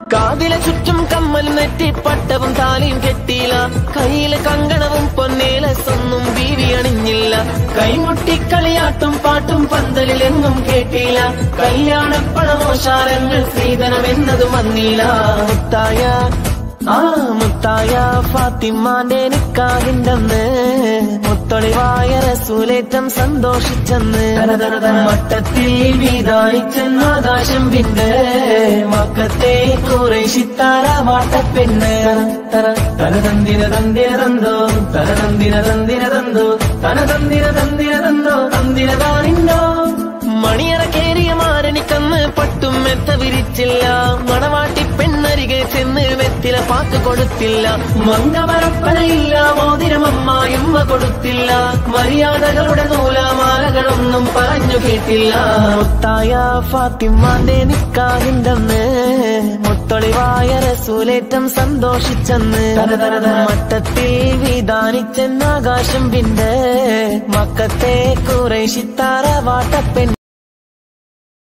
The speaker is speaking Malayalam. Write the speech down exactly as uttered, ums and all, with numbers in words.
കാതിലെ ചുറ്റും കമ്മൽ നെറ്റി പട്ടവും താലിയും കെട്ടിയില്ല കയ്യിലെ കങ്കണവും പൊന്നേലസൊന്നും ബീവി അണിഞ്ഞില്ല കൈമുട്ടിക്കളിയാട്ടും പാട്ടും പന്തലിലെങ്ങും കേട്ടില്ല കല്യാണപ്പണമോശാലങ്ങൾ സ്ത്രീധനം എന്നതും വന്നില്ല മുത്തായ ആ മുത്തായ ഫാത്തിമാന്റെ നിക്കാഹിന്റന്ന് മുത്തൊളിവായ റസൂലേറ്റം സന്തോഷിച്ചെന്ന് മട്ടത്തിൽ വീതാനിച്ചെന്ന് ആകാശം പിന്നെ മക്കത്തെ കുറേശിത്താര വാട്ടപ്പെണ്ണ് തനതന്തിര തന്തിര തന്തോ തനതന്തിര തന്തിര തന്തോ തനതന്തിര തന്തിര തന്തോ തന്തിര താനിന്നോ മണിയറ കേറിയ മാരണിക്കന്ന് പട്ടും മെത്ത വിരിച്ചില്ല മണവാട്ടി പെണ്ണരികെ ചെന്ന് വെത്തില പാക്ക് കൊടുത്തില്ല മംഗവരപ്പനയില്ല മോതിരമമ്മായുമ്മ കൊടുത്തില്ല മര്യാദകളുടെ നൂലാമാലകളൊന്നും പറഞ്ഞു കേട്ടില്ല മുത്തായ ഫാത്തിമാന്റെ നിക്കാഹിന്റന്ന് മുത്തൊളിവായ റസൂലേറ്റം സന്തോഷിച്ചെന്ന് മട്ടത്തിൽ വിധാനിച്ചെന്ന് ആകാശം പിന്നെ മക്കത്തെ കുറേശിത്താര വാട്ടപ്പെണ്ണ്